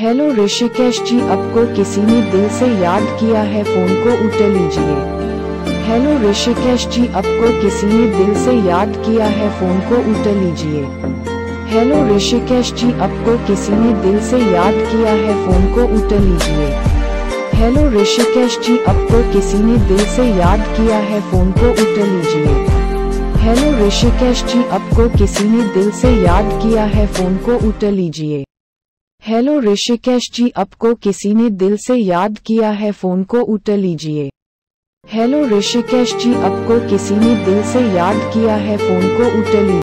Hello Rishikesh जी, आपको किसी ने दिल से याद किया है, फोन को उठा लीजिए। हेलो ऋषिकेश जी, आपको किसी ने दिल से याद किया है, फोन को उठा लीजिए। हेलो ऋषिकेश जी, आपको किसी ने दिल से याद किया है, फोन को उठा लीजिए। हेलो ऋषिकेश जी, आपको किसी ने दिल से याद किया है, फोन को उठा लीजिए। हेलो ऋषिकेश जी, आपको किसी ने दिल से याद किया है, फोन को उठा लीजिए। हेलो ऋषिकेश जी, आपको किसी ने दिल से याद किया है, फोन को उठा लीजिए। हेलो ऋषिकेश जी, आपको किसी ने दिल से याद किया है, फोन को उठा लीजिए।